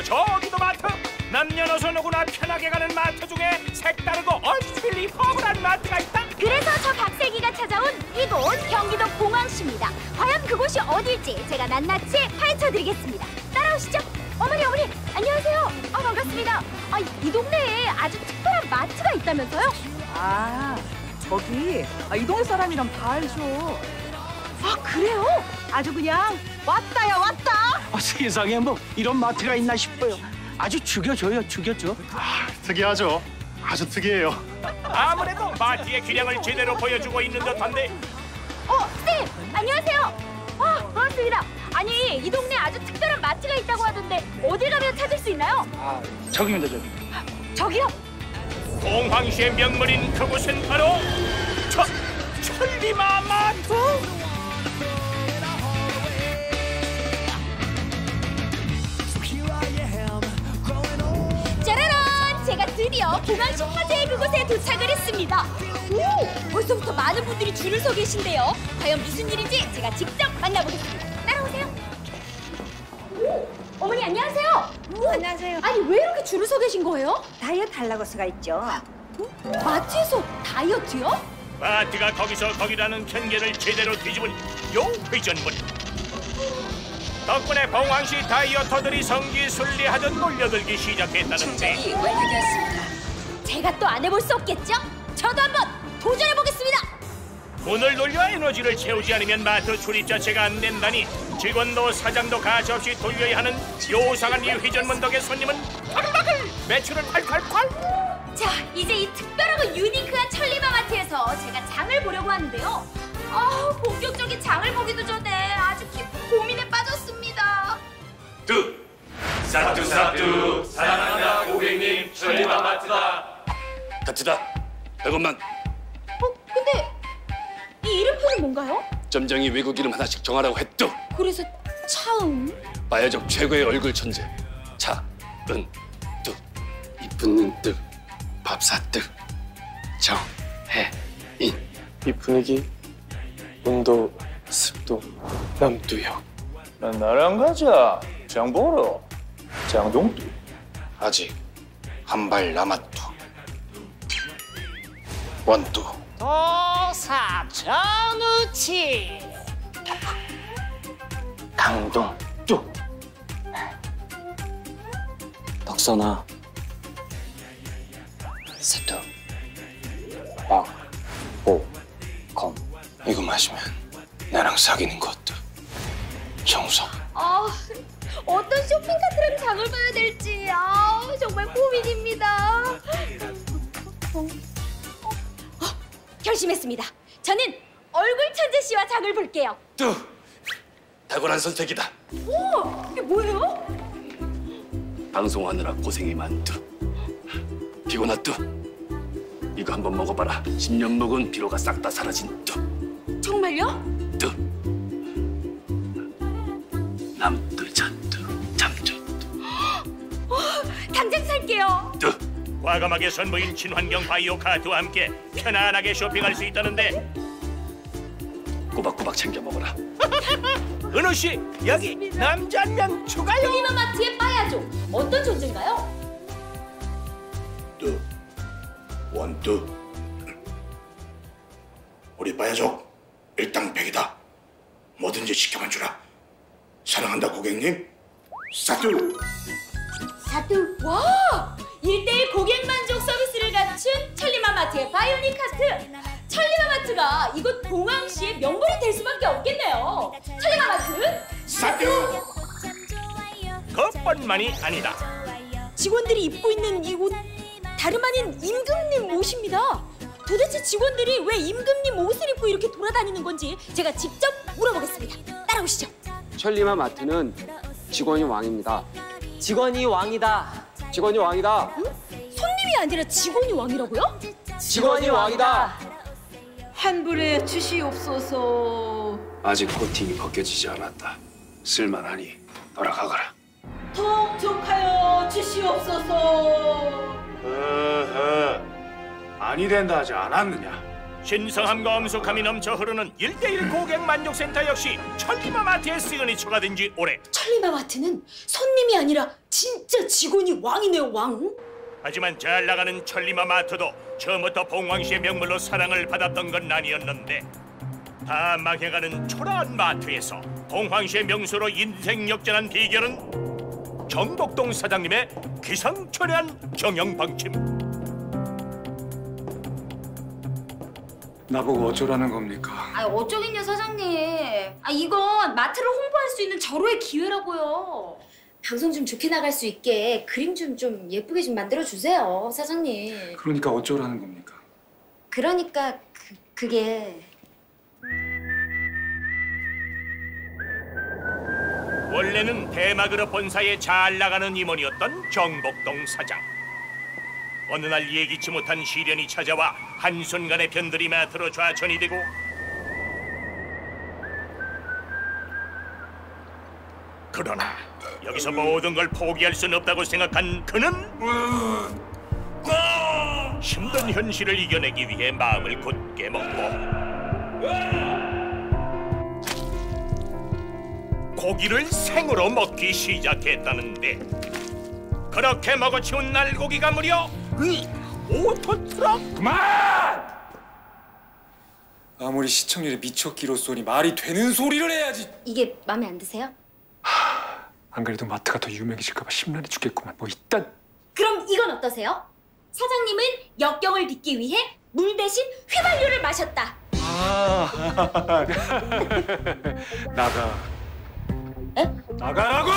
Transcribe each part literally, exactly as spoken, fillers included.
저기도 마트. 남녀노소 누구나 편하게 가는 마트 중에 색다르고 얼큰이 퍼블한 마트가 있다. 그래서 저 박세기가 찾아온 이곳 경기도 공항시입니다. 과연 그곳이 어딜지 제가 낱낱이 파헤쳐드리겠습니다. 따라오시죠. 어머니 어머니 안녕하세요. 아 반갑습니다. 아, 이 동네에 아주 특별한 마트가 있다면서요? 아 저기 아, 이 동네 사람이랑 다 알죠. 아 그래요? 아주 그냥 왔다야 왔다. 아, 세상에 뭐 이런 마트가 있나 싶어요. 아주 죽여줘요, 죽여줘. 아, 특이하죠. 아주 특이해요. 아무래도 마트의 기량을 제대로 보여주고 있는 듯한데. 어 쌤 안녕하세요. 아 반갑습니다. 아니 이 동네 아주 특별한 마트가 있다고 하던데 어디 가면 찾을 수 있나요? 아, 저기입니다, 저기. 저기요? 공항시의 명물인 그곳은 바로 저 천리마 마트. 짜라란! 제가 드디어 공항시 화제의 그곳에 도착을 했습니다. 오! 벌써부터 많은 분들이 줄을 서 계신데요. 과연 무슨 일인지 제가 직접 만나보겠습니다. 따라오세요. 오! 어머니 안녕하세요. 오! 안녕하세요. 아니 왜 이렇게 줄을 서 계신 거예요? 다이어트 하려고 서가 있죠. 마트에서 다이어트요? 마트가 거기서 거기라는 편견을 제대로 뒤집은 요 회전문. 덕분에 봉황시 다이어터들이 성지순례하듯 몰려들기 시작했다는데. 충전이 완료되었습니다. 제가 또 안 해볼 수 없겠죠? 저도 한번 도전해보겠습니다. 문을 돌려 에너지를 채우지 않으면 마트 출입 자체가 안 된다니 직원도 사장도 가차없이 돌려야 하는 요상한 이 회전문 덕에 손님은 바글바글 매출은 콸콸콸. 자, 이제 이 특별하고 유니크한 천리마 마트에서 제가 장을 보려고 하는데요. 아, 본격적인 장을 보기도 전에 아주 깊은 고민에 빠졌습니다. 뚜! 사뚜 사뚜 사랑한다 고객님 천리마 마트다. 같이다. 백 원만. 어, 근데 이 이름표는 뭔가요? 점장이 외국 이름 하나씩 정하라고 했죠. 그래서 차은? 마야적 최고의 얼굴 천재. 차, 은, 뜨. 이쁜 눈 뜨. 밥사 뜨. 정, 해, 인. 이 분위기, 온도, 습도, 남두요. 난 나랑 가자. 장 보러. 장동두. 아직 한 발 남았두. 원두. 도사전우치. 강동, 뚝. 덕선아. 사투. 박, 보, 검. 이거 마시면 나랑 사귀는 것도 정석. 아, 어떤 쇼핑카트랑 장을 봐야 될지 아, 정말 고민입니다. 어, 어, 결심했습니다. 저는 얼굴 천재 씨와 장을 볼게요. 뜨. 탁월한 선택이다. 오, 이게 뭐예요? 방송하느라 고생이 많두. 피곤하뚜. 이거 한번 먹어봐라. 십 년 먹은 피로가 싹 다 사라진 뚜. 정말요? 뜨. 남뚜 잔뚜 잠뚜. 어, 당장 살게요. 뜨. 과감하게 선보인 친환경 바이오 카드와 함께 편안하게 쇼핑할 수 있다는데. 꼬박꼬박 챙겨 먹어라. 은우 씨, 여기 남자 한 명 추가요. 천리마 마트의 빠야족 어떤 존재인가요? 뚜, 원뚜. 우리 빠야족 일당백이다. 뭐든지 시켜만 주라. 사랑한다 고객님. 사뚜. 사뚜. 와! 일대일 고객 만족 서비스를 갖춘 천리마 마트의 바이오닉 카트. 천리마 마트가 이곳 봉황시의 명물이 될 수밖에 없겠네요. 천리마 마트 사뚜. 그것뿐만이 아니다. 직원들이 입고 있는 이 옷 다름 아닌 임금님 옷입니다. 도대체 직원들이 왜 임금님 옷을 입고 이렇게 돌아다니는 건지 제가 직접 물어보겠습니다. 따라오시죠. 천리마 마트는 직원이 왕입니다. 직원이 왕이다. 직원이 왕이다. 응? 손님이 아니라 직원이 왕이라고요? 직원이 왕이다. 환불해 주시옵소서. 아직 코팅이 벗겨지지 않았다. 쓸만하니 돌아가거라. 통촉하여 주시옵소서. 어허. 아니 된다 하지 않았느냐? 신성함과 엄숙함이 넘쳐 흐르는 일대일 고객 만족센터 역시 천리마마트의 시그니처가 된 지 오래. 천리마마트는 손님이 아니라 진짜 직원이 왕이네요, 왕. 하지만 잘 나가는 천리마마트도 처음부터 봉황씨의 명물로 사랑을 받았던 건 아니었는데, 다 망해가는 초라한 마트에서 봉황씨의 명수로 인생 역전한 비결은 정복동 사장님의 기상천외한 경영 방침. 나보고 어쩌라는 겁니까? 아, 어쩌긴요, 사장님. 아, 이건 마트를 홍보할 수 있는 절호의 기회라고요. 방송 좀 좋게 나갈 수 있게 그림 좀 좀 예쁘게 좀 만들어 주세요, 사장님. 그러니까 어쩌라는 겁니까? 그러니까 그, 그게... 원래는 대마그룹 본사에 잘 나가는 임원이었던 정복동 사장. 어느 날 예기치 못한 시련이 찾아와 한순간에 변들이 마트로 좌천이 되고, 그러나 여기서 모든 걸 포기할 수는 없다고 생각한 그는 힘든 현실을 이겨내기 위해 마음을 굳게 먹고 고기를 생으로 먹기 시작했다는데, 그렇게 먹어치운 날고기가 무려 오토 트럭! 그만! 아무리 시청률에 미쳤기로 쏘니 말이 되는 소리를 해야지. 이게 마음에 안 드세요? 안 그래도 마트가 더 유명해질까 봐 심란해 죽겠구만. 뭐 일단 그럼 이건 어떠세요? 사장님은 역경을 딛기 위해 물 대신 휘발유를 마셨다. 아 나가. 에? 나가라고!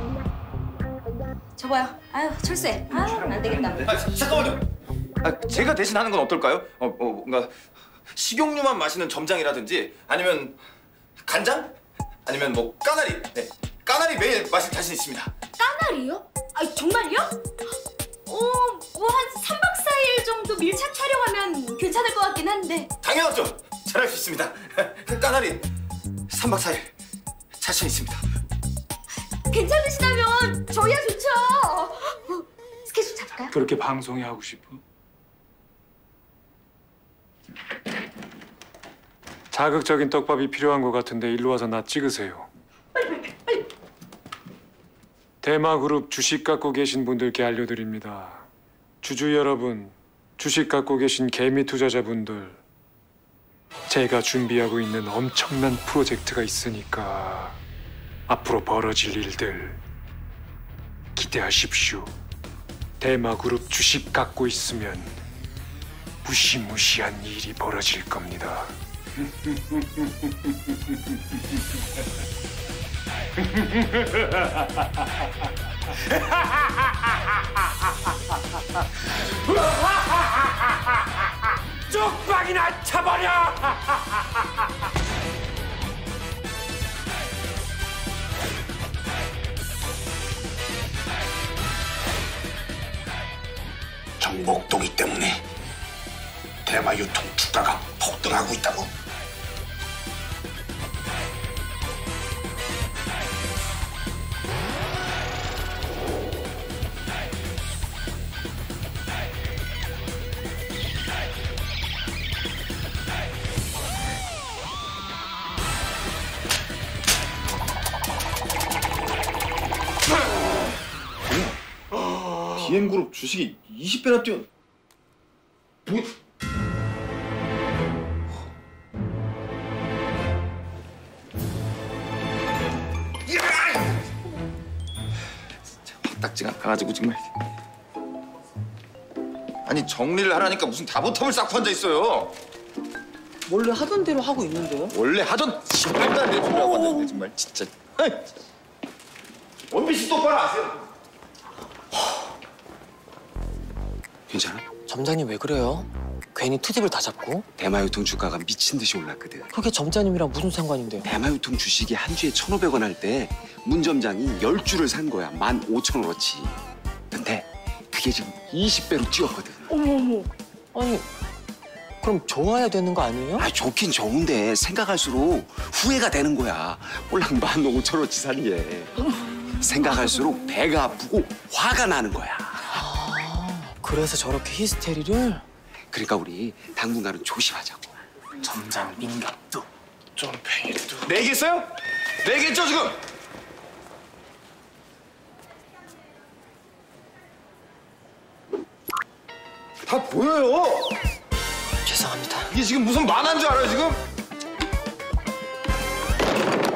저봐요. 아유, 철수해. 아유, 안 되겠다. 아, 잠깐만요. 아, 제가 대신 하는 건 어떨까요? 어, 어, 뭔가 식용유만 마시는 점장이라든지 아니면 간장? 아니면 뭐 까나리. 네, 까나리 매일 마실 자신 있습니다. 까나리요? 아, 정말요? 어, 뭐 한 삼 박 사 일 정도 밀착 촬영하면 괜찮을 것 같긴 한데. 당연하죠. 잘할 수 있습니다. 까나리 삼 박 사 일 자신 있습니다. 괜찮으시다면 저희야 좋죠. 어, 스케줄 잡을까요? 그렇게 방송이 하고 싶어? 자극적인 떡밥이 필요한 것 같은데 일로 와서 나 찍으세요. 대마그룹 주식 갖고 계신 분들께 알려드립니다. 주주 여러분, 주식 갖고 계신 개미 투자자분들, 제가 준비하고 있는 엄청난 프로젝트가 있으니까 앞으로 벌어질 일들 기대하십시오. 대마그룹 주식 갖고 있으면 무시무시한 일이 벌어질 겁니다. 쪽박이나 쳐버려! 정복동이 때문에 대마 유통 주가가 폭등하고 있다고. 비엠그룹 주식이 이십 배나 뛰어... 뭐... 딱지가 가가지고 정말... 아니 정리를 하라니까 무슨 다보텀을 쌓고 앉아있어요. 원래 하던 대로 하고 있는데요? 원래 하던 말도 안 되는 소리 하고 앉아있네 정말 진짜. 원빈 씨 똑바로 아세요? 괜찮아? 점장님 왜 그래요? 괜히 트집을 다 잡고? 대마유통 주가가 미친 듯이 올랐거든. 그게 점장님이랑 무슨 상관인데요? 대마유통 주식이 한 주에 천오백 원 할 때 문 점장이 열 주를 산 거야. 만 오천 원어치. 근데 그게 지금 이십 배로 뛰었거든. 어머어머. 아니 그럼 좋아야 되는 거 아니에요? 아 좋긴 좋은데 생각할수록 후회가 되는 거야. 꼴랑 만 오천 원어치 산 게. 생각할수록 배가 아프고 화가 나는 거야. 그래서 저렇게 히스테리를? 그러니까 우리 당분간은 조심하자고. 점장 민갑도 좀팽이도. 네 개 있어요? 네 개 있죠 지금? 다 보여요. 죄송합니다. 이게 지금 무슨 만화인 줄 알아요 지금?